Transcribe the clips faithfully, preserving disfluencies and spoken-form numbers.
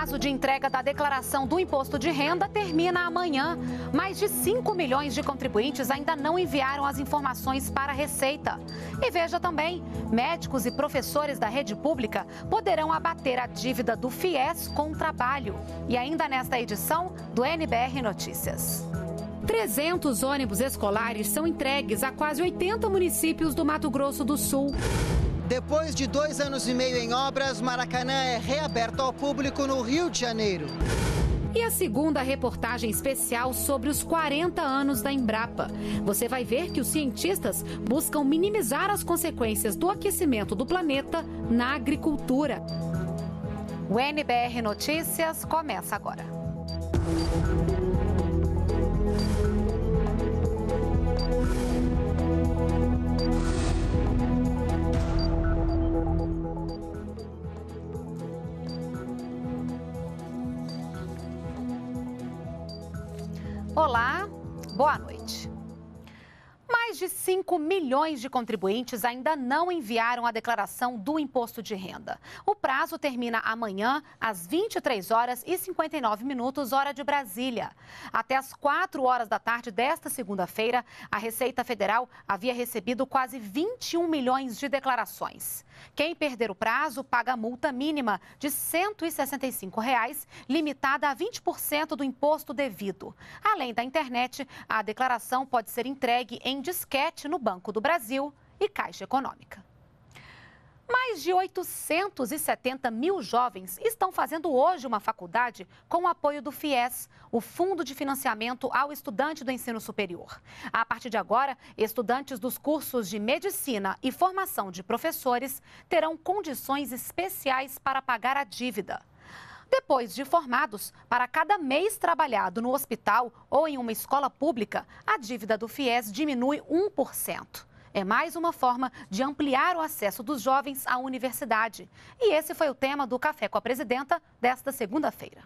prazo de entrega da declaração do imposto de renda termina amanhã. Mais de cinco milhões de contribuintes ainda não enviaram as informações para a Receita. E veja também, médicos e professores da rede pública poderão abater a dívida do FIES com o trabalho. E ainda nesta edição do N B R Notícias. trezentos ônibus escolares são entregues a quase oitenta municípios do Mato Grosso do Sul. Depois de dois anos e meio em obras, Maracanã é reaberto ao público no Rio de Janeiro. E a segunda reportagem especial sobre os quarenta anos da Embrapa. Você vai ver que os cientistas buscam minimizar as consequências do aquecimento do planeta na agricultura. O N B R Notícias começa agora. Olá, boa noite. Mais de cinco milhões de contribuintes ainda não enviaram a declaração do imposto de renda. O prazo termina amanhã, às vinte e três horas e cinquenta e nove minutos, hora de Brasília. Até às quatro horas da tarde desta segunda-feira, a Receita Federal havia recebido quase vinte e um milhões de declarações. Quem perder o prazo paga a multa mínima de cento e sessenta e cinco reais, limitada a vinte por cento do imposto devido. Além da internet, a declaração pode ser entregue em disquete no Banco do Brasil e Caixa Econômica. Mais de oitocentos e setenta mil jovens estão fazendo hoje uma faculdade com o apoio do FIES, o Fundo de Financiamento ao Estudante do Ensino Superior. A partir de agora, estudantes dos cursos de Medicina e Formação de Professores terão condições especiais para pagar a dívida. Depois de formados, para cada mês trabalhado no hospital ou em uma escola pública, a dívida do FIES diminui um por cento. É mais uma forma de ampliar o acesso dos jovens à universidade. E esse foi o tema do Café com a Presidenta desta segunda-feira.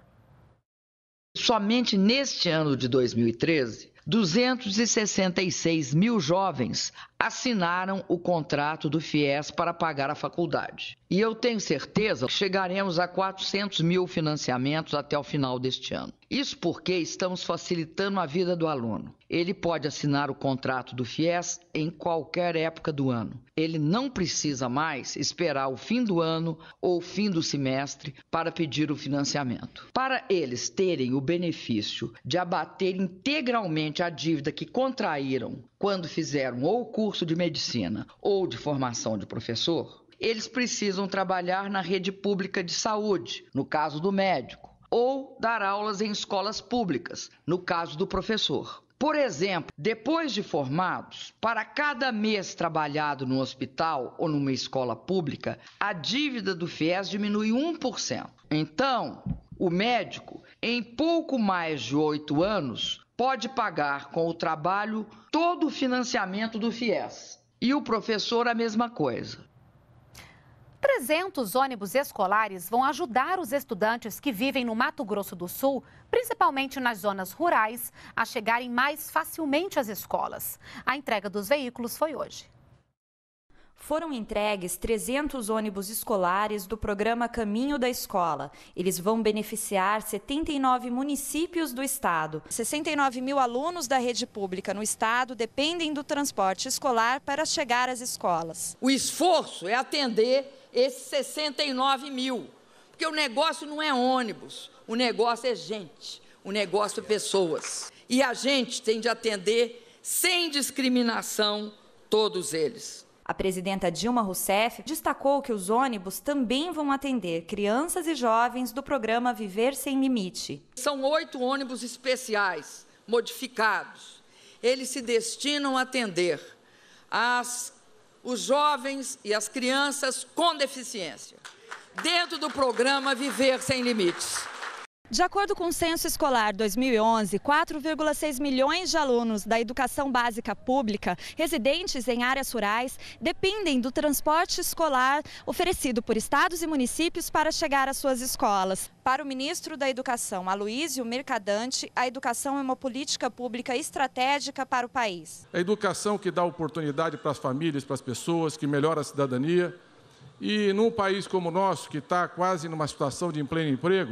Somente neste ano de dois mil e treze, duzentos e sessenta e seis mil jovens assinaram o contrato do FIES para pagar a faculdade. E eu tenho certeza que chegaremos a quatrocentos mil financiamentos até o final deste ano. Isso porque estamos facilitando a vida do aluno. Ele pode assinar o contrato do FIES em qualquer época do ano. Ele não precisa mais esperar o fim do ano ou o fim do semestre para pedir o financiamento. Para eles terem o benefício de abater integralmente a dívida que contraíram quando fizeram ou o curso de medicina ou de formação de professor, eles precisam trabalhar na rede pública de saúde, no caso do médico, ou dar aulas em escolas públicas, no caso do professor. Por exemplo, depois de formados, para cada mês trabalhado no hospital ou numa escola pública, a dívida do FIES diminui um por cento. Então, o médico, em pouco mais de oito anos, pode pagar com o trabalho todo o financiamento do FIES. E o professor a mesma coisa. trezentos ônibus escolares vão ajudar os estudantes que vivem no Mato Grosso do Sul, principalmente nas zonas rurais, a chegarem mais facilmente às escolas. A entrega dos veículos foi hoje. Foram entregues trezentos ônibus escolares do programa Caminho da Escola. Eles vão beneficiar setenta e nove municípios do estado. sessenta e nove mil alunos da rede pública no estado dependem do transporte escolar para chegar às escolas. O esforço é atender esses sessenta e nove mil, porque o negócio não é ônibus, o negócio é gente, o negócio é pessoas. E a gente tem de atender sem discriminação todos eles. A presidenta Dilma Rousseff destacou que os ônibus também vão atender crianças e jovens do programa Viver Sem Limite. São oito ônibus especiais, modificados. Eles se destinam a atender as, os jovens e as crianças com deficiência, dentro do programa Viver Sem Limites. De acordo com o Censo Escolar dois mil e onze, quatro vírgula seis milhões de alunos da educação básica pública, residentes em áreas rurais, dependem do transporte escolar oferecido por estados e municípios para chegar às suas escolas. Para o ministro da Educação, Aloísio Mercadante, a educação é uma política pública estratégica para o país. A educação que dá oportunidade para as famílias, para as pessoas, que melhora a cidadania. E num país como o nosso, que está quase numa situação de pleno emprego,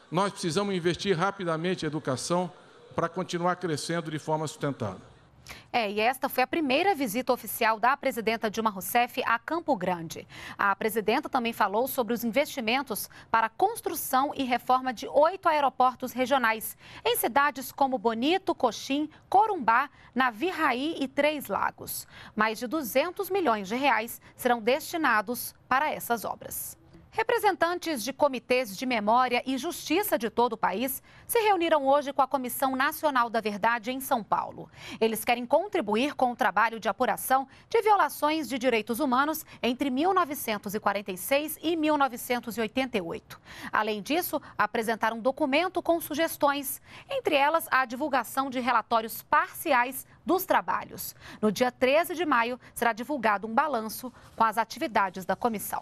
nós precisamos investir rapidamente em educação para continuar crescendo de forma sustentável. É, e esta foi a primeira visita oficial da presidenta Dilma Rousseff a Campo Grande. A presidenta também falou sobre os investimentos para a construção e reforma de oito aeroportos regionais, em cidades como Bonito, Coxim, Corumbá, Naviraí e Três Lagos. Mais de duzentos milhões de reais serão destinados para essas obras. Representantes de comitês de memória e justiça de todo o país se reuniram hoje com a Comissão Nacional da Verdade em São Paulo. Eles querem contribuir com o trabalho de apuração de violações de direitos humanos entre mil novecentos e quarenta e seis e mil novecentos e oitenta e oito. Além disso, apresentaram um documento com sugestões, entre elas a divulgação de relatórios parciais dos trabalhos. No dia treze de maio, será divulgado um balanço com as atividades da comissão.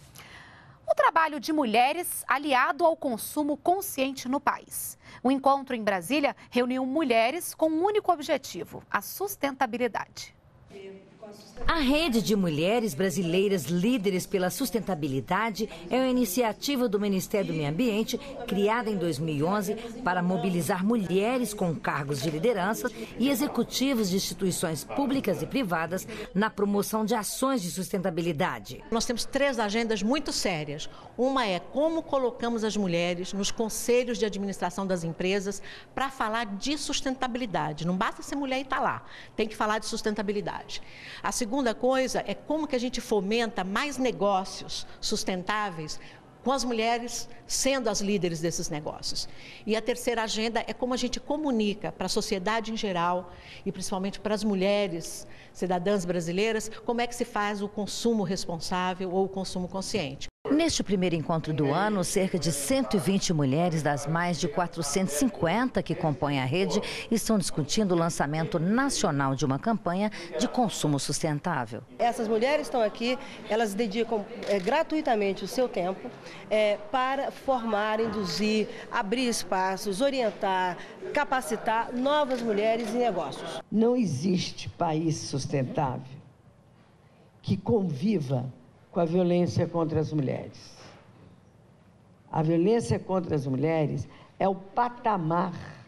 O trabalho de mulheres aliado ao consumo consciente no país. O encontro em Brasília reuniu mulheres com um único objetivo: a sustentabilidade. A Rede de Mulheres Brasileiras Líderes pela Sustentabilidade é uma iniciativa do Ministério do Meio Ambiente, criada em dois mil e onze para mobilizar mulheres com cargos de liderança e executivos de instituições públicas e privadas na promoção de ações de sustentabilidade. Nós temos três agendas muito sérias. Uma é como colocamos as mulheres nos conselhos de administração das empresas para falar de sustentabilidade. Não basta ser mulher e estar lá, tem que falar de sustentabilidade. A segunda coisa é como que a gente fomenta mais negócios sustentáveis com as mulheres sendo as líderes desses negócios. E a terceira agenda é como a gente comunica para a sociedade em geral e principalmente para as mulheres cidadãs brasileiras como é que se faz o consumo responsável ou o consumo consciente. Neste primeiro encontro do ano, cerca de cento e vinte mulheres das mais de quatrocentas e cinquenta que compõem a rede estão discutindo o lançamento nacional de uma campanha de consumo sustentável. Essas mulheres estão aqui, elas dedicam é, gratuitamente o seu tempo é, para formar, induzir, abrir espaços, orientar, capacitar novas mulheres em negócios. Não existe país sustentável que conviva com a violência contra as mulheres. A violência contra as mulheres é o patamar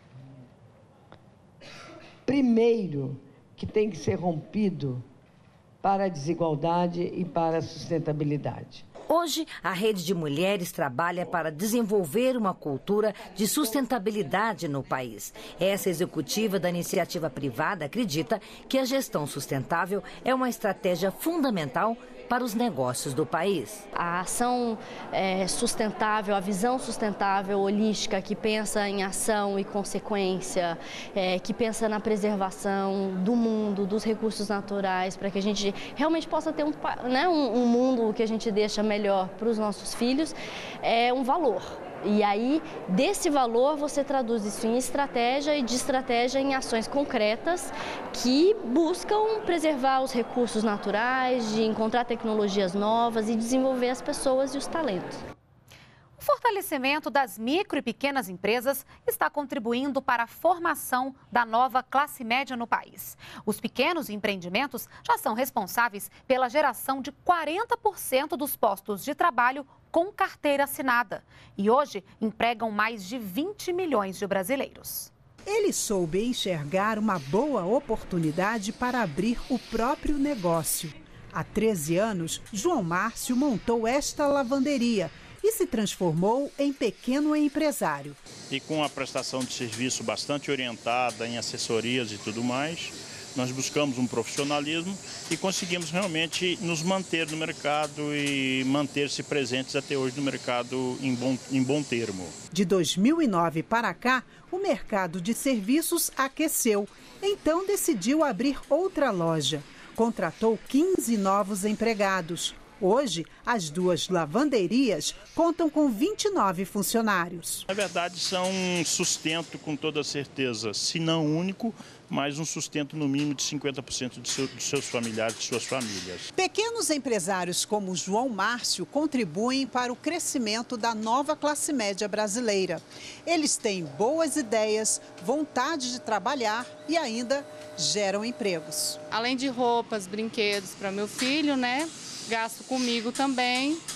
primeiro que tem que ser rompido para a desigualdade e para a sustentabilidade. Hoje, a Rede de Mulheres trabalha para desenvolver uma cultura de sustentabilidade no país. Essa executiva da iniciativa privada acredita que a gestão sustentável é uma estratégia fundamental para os negócios do país. A ação é, sustentável, a visão sustentável, holística, que pensa em ação e consequência, é, que pensa na preservação do mundo, dos recursos naturais, para que a gente realmente possa ter um, né, um, um mundo que a gente deixa melhor para os nossos filhos, é um valor. E aí, desse valor, você traduz isso em estratégia e de estratégia em ações concretas que buscam preservar os recursos naturais, de encontrar tecnologias novas e desenvolver as pessoas e os talentos. O fortalecimento das micro e pequenas empresas está contribuindo para a formação da nova classe média no país. Os pequenos empreendimentos já são responsáveis pela geração de quarenta por cento dos postos de trabalho com carteira assinada e hoje empregam mais de vinte milhões de brasileiros. Ele soube enxergar uma boa oportunidade para abrir o próprio negócio. Há treze anos, João Márcio montou esta lavanderia e se transformou em pequeno empresário. E com a prestação de serviço bastante orientada em assessorias e tudo mais, nós buscamos um profissionalismo e conseguimos realmente nos manter no mercado e manter-se presentes até hoje no mercado em bom, em bom termo. De dois mil e nove para cá, o mercado de serviços aqueceu. Então decidiu abrir outra loja. Contratou quinze novos empregados. Hoje, as duas lavanderias contam com vinte e nove funcionários. Na verdade, são um sustento com toda certeza, se não único, mas um sustento no mínimo de cinquenta por cento de seu, dos seus familiares, de suas famílias. Pequenos empresários como João Márcio contribuem para o crescimento da nova classe média brasileira. Eles têm boas ideias, vontade de trabalhar e ainda geram empregos. Além de roupas, brinquedos para meu filho, né? Gasto comigo também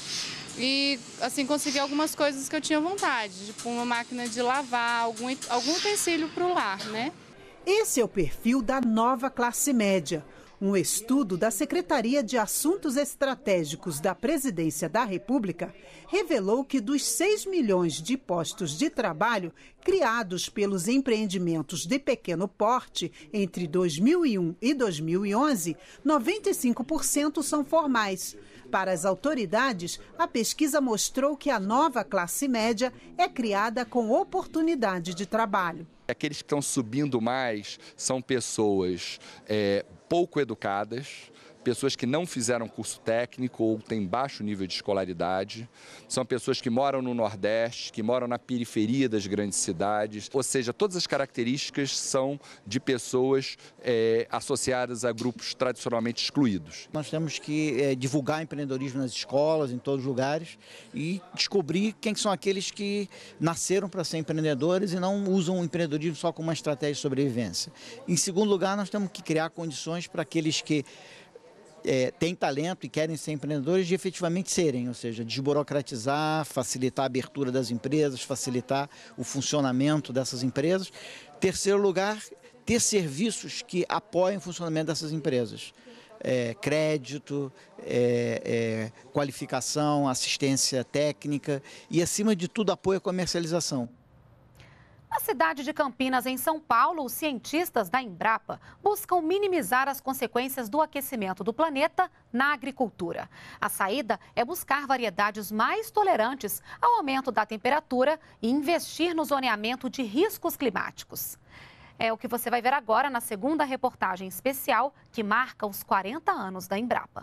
e assim conseguir algumas coisas que eu tinha vontade, tipo uma máquina de lavar, algum, algum utensílio para o lar, né? Esse é o perfil da nova classe média. Um estudo da Secretaria de Assuntos Estratégicos da Presidência da República revelou que dos seis milhões de postos de trabalho criados pelos empreendimentos de pequeno porte entre dois mil e um e dois mil e onze, noventa e cinco por cento são formais. Para as autoridades, a pesquisa mostrou que a nova classe média é criada com oportunidade de trabalho. Aqueles que estão subindo mais são pessoas é, pouco educadas, pessoas que não fizeram curso técnico ou têm baixo nível de escolaridade, são pessoas que moram no Nordeste, que moram na periferia das grandes cidades, ou seja, todas as características são de pessoas é, associadas a grupos tradicionalmente excluídos. Nós temos que é, divulgar empreendedorismo nas escolas, em todos os lugares, e descobrir quem são aqueles que nasceram para ser empreendedores e não usam o empreendedorismo só como uma estratégia de sobrevivência. Em segundo lugar, nós temos que criar condições para aqueles que É, têm talento e querem ser empreendedores de efetivamente serem, ou seja, desburocratizar, facilitar a abertura das empresas, facilitar o funcionamento dessas empresas. Terceiro lugar, ter serviços que apoiem o funcionamento dessas empresas. É, crédito, é, é, qualificação, assistência técnica e, acima de tudo, apoio à comercialização. Na cidade de Campinas, em São Paulo, os cientistas da Embrapa buscam minimizar as consequências do aquecimento do planeta na agricultura. A saída é buscar variedades mais tolerantes ao aumento da temperatura e investir no zoneamento de riscos climáticos. É o que você vai ver agora na segunda reportagem especial que marca os quarenta anos da Embrapa.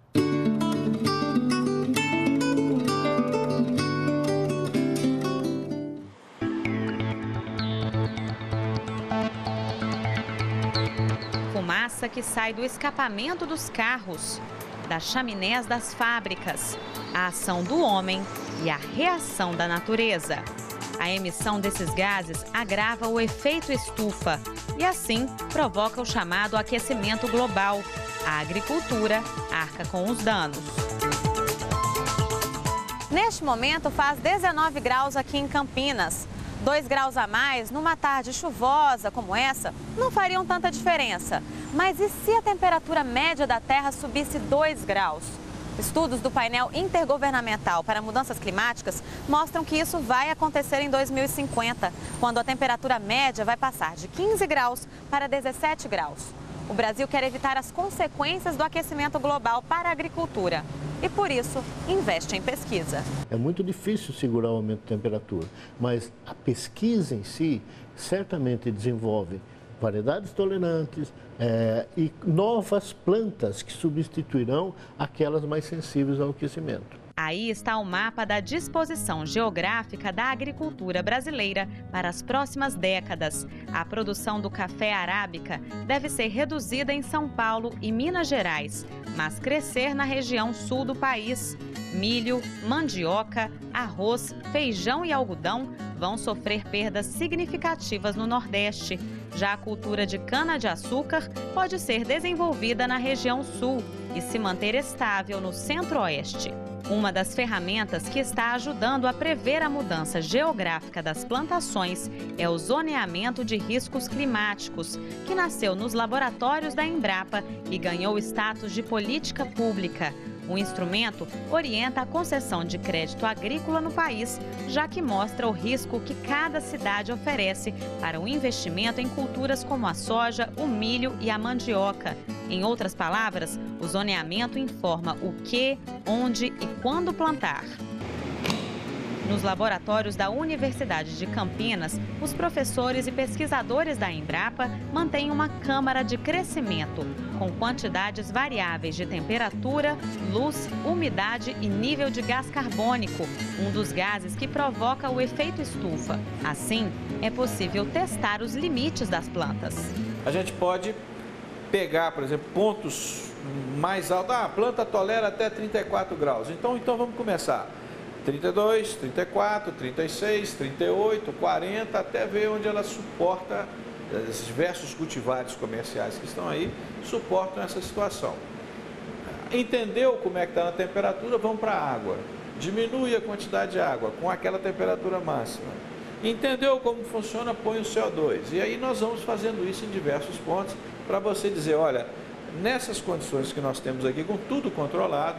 Fumaça que sai do escapamento dos carros, das chaminés das fábricas, a ação do homem e a reação da natureza. A emissão desses gases agrava o efeito estufa e, assim, provoca o chamado aquecimento global. A agricultura arca com os danos. Neste momento faz dezenove graus aqui em Campinas. Dois graus a mais numa tarde chuvosa como essa não fariam tanta diferença. Mas e se a temperatura média da Terra subisse dois graus? Estudos do painel intergovernamental para mudanças climáticas mostram que isso vai acontecer em dois mil e cinquenta, quando a temperatura média vai passar de quinze graus para dezessete graus. O Brasil quer evitar as consequências do aquecimento global para a agricultura e, por isso, investe em pesquisa. É muito difícil segurar o aumento de temperatura, mas a pesquisa em si certamente desenvolve variedades tolerantes é, e novas plantas que substituirão aquelas mais sensíveis ao aquecimento. Aí está o mapa da disposição geográfica da agricultura brasileira para as próximas décadas. A produção do café arábica deve ser reduzida em São Paulo e Minas Gerais, mas crescer na região sul do país. Milho, mandioca, arroz, feijão e algodão vão sofrer perdas significativas no Nordeste. Já a cultura de cana-de-açúcar pode ser desenvolvida na região sul e se manter estável no Centro-Oeste. Uma das ferramentas que está ajudando a prever a mudança geográfica das plantações é o zoneamento de riscos climáticos, que nasceu nos laboratórios da Embrapa e ganhou status de política pública. O instrumento orienta a concessão de crédito agrícola no país, já que mostra o risco que cada cidade oferece para o investimento em culturas como a soja, o milho e a mandioca. Em outras palavras, o zoneamento informa o que, onde e quando plantar. Nos laboratórios da Universidade de Campinas, os professores e pesquisadores da Embrapa mantêm uma câmara de crescimento, com quantidades variáveis de temperatura, luz, umidade e nível de gás carbônico, um dos gases que provoca o efeito estufa. Assim, é possível testar os limites das plantas. A gente pode pegar, por exemplo, pontos mais altos. Ah, a planta tolera até trinta e quatro graus. Então, então vamos começar. trinta e dois, trinta e quatro, trinta e seis, trinta e oito, quarenta, até ver onde ela suporta, esses diversos cultivares comerciais que estão aí, suportam essa situação. Entendeu como é que está na temperatura, vamos para a água. diminui a quantidade de água com aquela temperatura máxima. Entendeu como funciona? Põe o C O dois. E aí nós vamos fazendo isso em diversos pontos para você dizer, olha, nessas condições que nós temos aqui, com tudo controlado,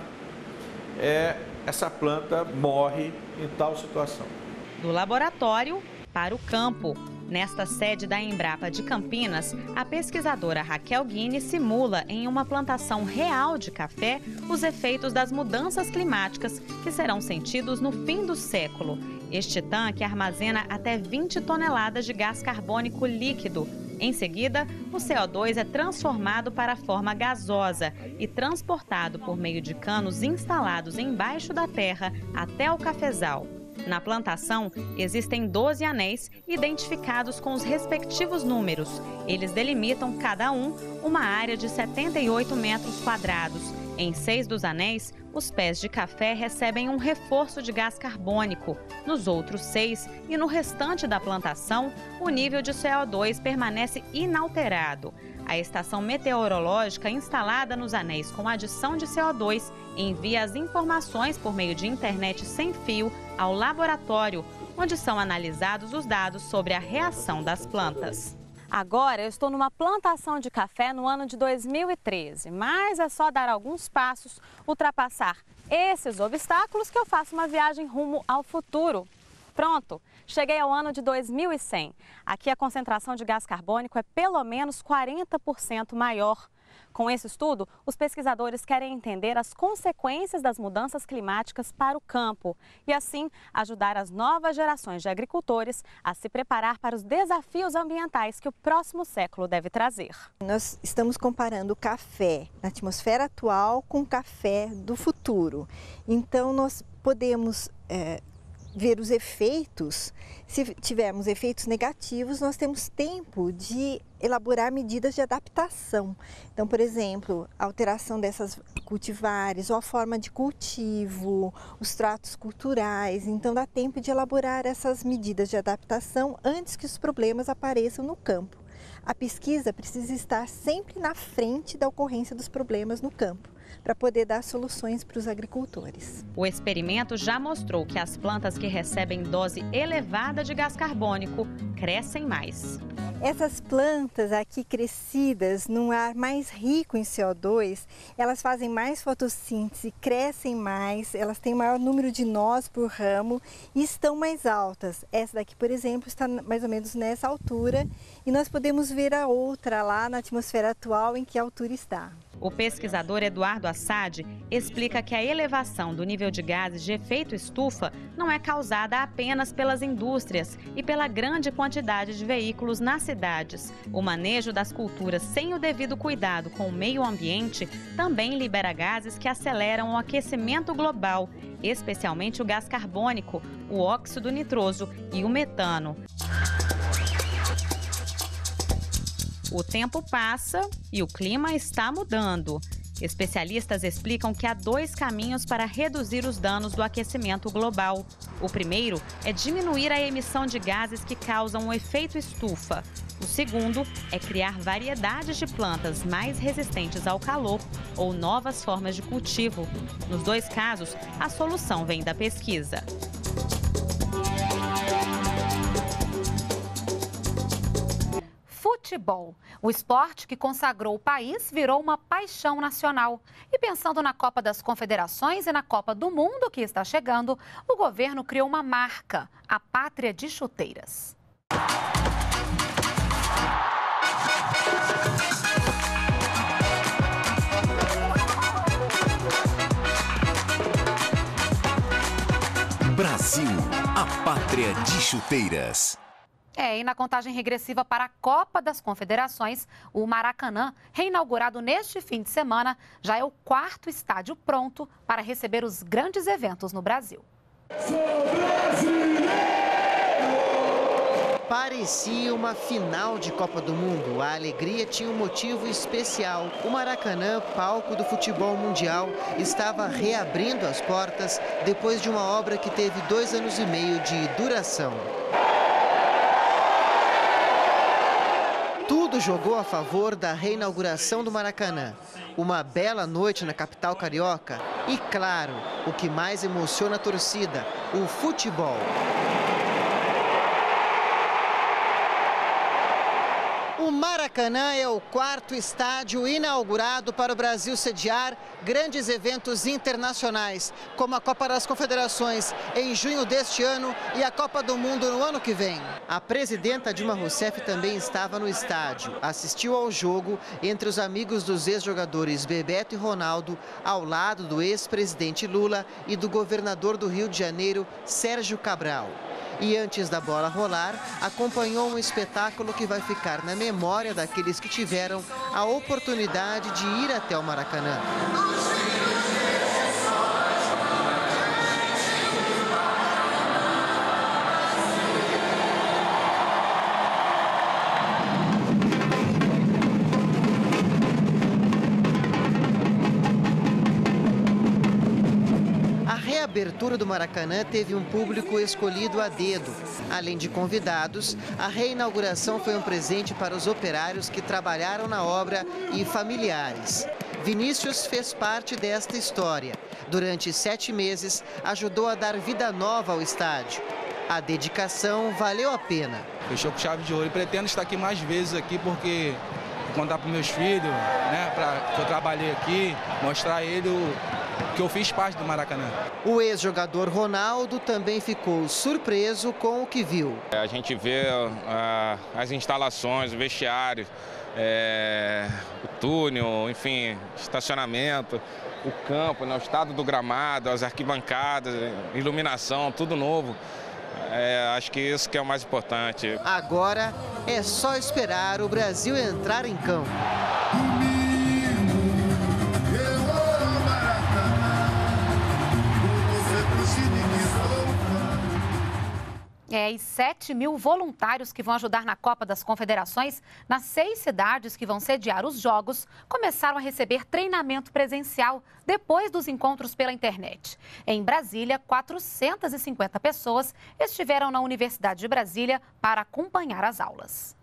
é, essa planta morre em tal situação. Do laboratório para o campo. Nesta sede da Embrapa de Campinas, a pesquisadora Raquel Guine simula em uma plantação real de café os efeitos das mudanças climáticas que serão sentidos no fim do século. Este tanque armazena até vinte toneladas de gás carbônico líquido. Em seguida, o C O dois é transformado para a forma gasosa e transportado por meio de canos instalados embaixo da terra até o cafezal. Na plantação, existem doze anéis identificados com os respectivos números. Eles delimitam, cada um, uma área de setenta e oito metros quadrados. Em seis dos anéis, os pés de café recebem um reforço de gás carbônico. Nos outros seis e no restante da plantação, o nível de C O dois permanece inalterado. A estação meteorológica instalada nos anéis com adição de C O dois envia as informações por meio de internet sem fio ao laboratório, onde são analisados os dados sobre a reação das plantas. Agora eu estou numa plantação de café no ano de dois mil e treze, mas é só dar alguns passos, ultrapassar esses obstáculos que eu faço uma viagem rumo ao futuro. Pronto, cheguei ao ano de dois mil e cem. Aqui a concentração de gás carbônico é pelo menos quarenta por cento maior. Com esse estudo, os pesquisadores querem entender as consequências das mudanças climáticas para o campo e, assim, ajudar as novas gerações de agricultores a se preparar para os desafios ambientais que o próximo século deve trazer. Nós estamos comparando o café na atmosfera atual com o café do futuro. Então, nós podemos é, ver os efeitos. Se tivermos efeitos negativos, nós temos tempo de elaborar medidas de adaptação. Então, por exemplo, a alteração dessas cultivares, ou a forma de cultivo, os tratos culturais. Então, dá tempo de elaborar essas medidas de adaptação antes que os problemas apareçam no campo. A pesquisa precisa estar sempre na frente da ocorrência dos problemas no campo, para poder dar soluções para os agricultores. O experimento já mostrou que as plantas que recebem dose elevada de gás carbônico crescem mais. Essas plantas aqui crescidas num ar mais rico em C O dois, elas fazem mais fotossíntese, crescem mais, elas têm maior número de nós por ramo e estão mais altas. Essa daqui, por exemplo, está mais ou menos nessa altura e nós podemos ver a outra lá na atmosfera atual em que altura está. O pesquisador Eduardo Assad explica que a elevação do nível de gases de efeito estufa não é causada apenas pelas indústrias e pela grande quantidade de veículos nas cidades. O manejo das culturas sem o devido cuidado com o meio ambiente também libera gases que aceleram o aquecimento global, especialmente o gás carbônico, o óxido nitroso e o metano. O tempo passa e o clima está mudando. Especialistas explicam que há dois caminhos para reduzir os danos do aquecimento global. O primeiro é diminuir a emissão de gases que causam o efeito estufa. O segundo é criar variedades de plantas mais resistentes ao calor ou novas formas de cultivo. Nos dois casos, a solução vem da pesquisa. Futebol. O esporte que consagrou o país virou uma paixão nacional. E pensando na Copa das Confederações e na Copa do Mundo que está chegando, o governo criou uma marca, a Pátria de Chuteiras. Brasil, a Pátria de Chuteiras. É, e na contagem regressiva para a Copa das Confederações, o Maracanã, reinaugurado neste fim de semana, já é o quarto estádio pronto para receber os grandes eventos no Brasil. Parecia uma final de Copa do Mundo. A alegria tinha um motivo especial. O Maracanã, palco do futebol mundial, estava reabrindo as portas depois de uma obra que teve dois anos e meio de duração. Tudo jogou a favor da reinauguração do Maracanã. Uma bela noite na capital carioca e, claro, o que mais emociona a torcida, o futebol. O Maracanã é o quarto estádio inaugurado para o Brasil sediar grandes eventos internacionais, como a Copa das Confederações em junho deste ano e a Copa do Mundo no ano que vem. A presidenta Dilma Rousseff também estava no estádio, assistiu ao jogo entre os amigos dos ex-jogadores Bebeto e Ronaldo, ao lado do ex-presidente Lula e do governador do Rio de Janeiro, Sérgio Cabral. E antes da bola rolar, acompanhou um espetáculo que vai ficar na memória daqueles que tiveram a oportunidade de ir até o Maracanã. A abertura do Maracanã teve um público escolhido a dedo. Além de convidados, a reinauguração foi um presente para os operários que trabalharam na obra e familiares. Vinícius fez parte desta história. Durante sete meses, ajudou a dar vida nova ao estádio. A dedicação valeu a pena. Fechou com chave de ouro e pretendo estar aqui mais vezes aqui porque contar para meus filhos, né, para que eu trabalhei aqui, mostrar a ele o que eu fiz parte do Maracanã. O ex-jogador Ronaldo também ficou surpreso com o que viu. A gente vê uh, as instalações, o vestiário, é, o túnel, enfim, estacionamento, o campo, né, o estado do gramado, as arquibancadas, iluminação, tudo novo. É, acho que isso que é o mais importante. Agora é só esperar o Brasil entrar em campo. É, e sete mil voluntários que vão ajudar na Copa das Confederações nas seis cidades que vão sediar os Jogos começaram a receber treinamento presencial depois dos encontros pela internet. Em Brasília, quatrocentas e cinquenta pessoas estiveram na Universidade de Brasília para acompanhar as aulas.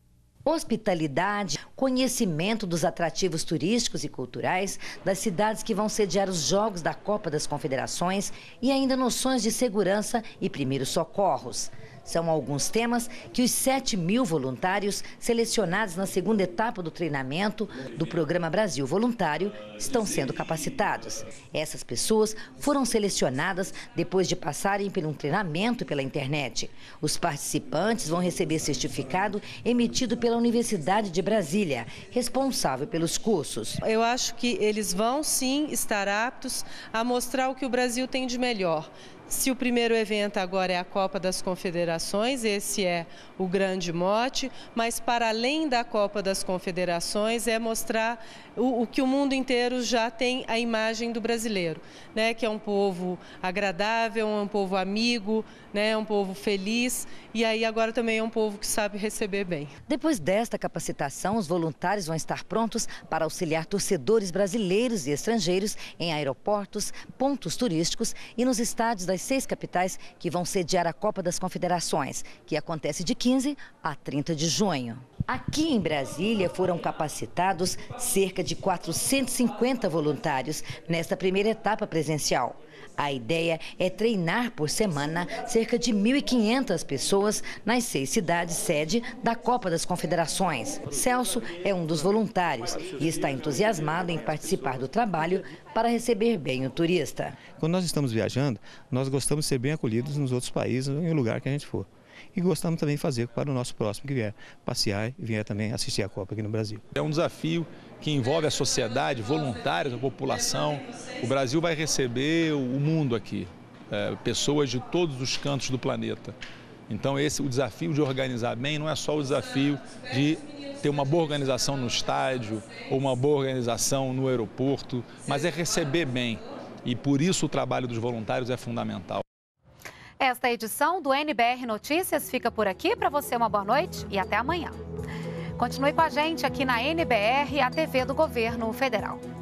Hospitalidade, conhecimento dos atrativos turísticos e culturais das cidades que vão sediar os Jogos da Copa das Confederações e ainda noções de segurança e primeiros socorros. São alguns temas que os sete mil voluntários selecionados na segunda etapa do treinamento do Programa Brasil Voluntário estão sendo capacitados. Essas pessoas foram selecionadas depois de passarem por um treinamento pela internet. Os participantes vão receber certificado emitido pela Universidade de Brasília, responsável pelos cursos. Eu acho que eles vão sim estar aptos a mostrar o que o Brasil tem de melhor. Se o primeiro evento agora é a Copa das Confederações, esse é o grande mote, mas para além da Copa das Confederações é mostrar o, o que o mundo inteiro já tem a imagem do brasileiro, né? Que é um povo agradável, um povo amigo, né? Um povo feliz e aí agora também é um povo que sabe receber bem. Depois desta capacitação, os voluntários vão estar prontos para auxiliar torcedores brasileiros e estrangeiros em aeroportos, pontos turísticos e nos estádios das seis capitais que vão sediar a Copa das Confederações, que acontece de quinze a trinta de junho. Aqui em Brasília foram capacitados cerca de quatrocentos e cinquenta voluntários nesta primeira etapa presencial. A ideia é treinar por semana cerca de mil e quinhentas pessoas nas seis cidades sede da Copa das Confederações. Celso é um dos voluntários e está entusiasmado em participar do trabalho para receber bem o turista. Quando nós estamos viajando, nós gostamos de ser bem acolhidos nos outros países, em lugar que a gente for. E gostamos também de fazer para o nosso próximo que vier passear e vier também assistir a Copa aqui no Brasil. É um desafio que envolve a sociedade, voluntários, a população. O Brasil vai receber o mundo aqui, é, pessoas de todos os cantos do planeta. Então esse, o desafio de organizar bem não é só o desafio de ter uma boa organização no estádio ou uma boa organização no aeroporto, mas é receber bem. E por isso o trabalho dos voluntários é fundamental. Esta edição do N B R Notícias fica por aqui. Para você, uma boa noite e até amanhã. Continue com a gente aqui na N B R, a T V do Governo Federal.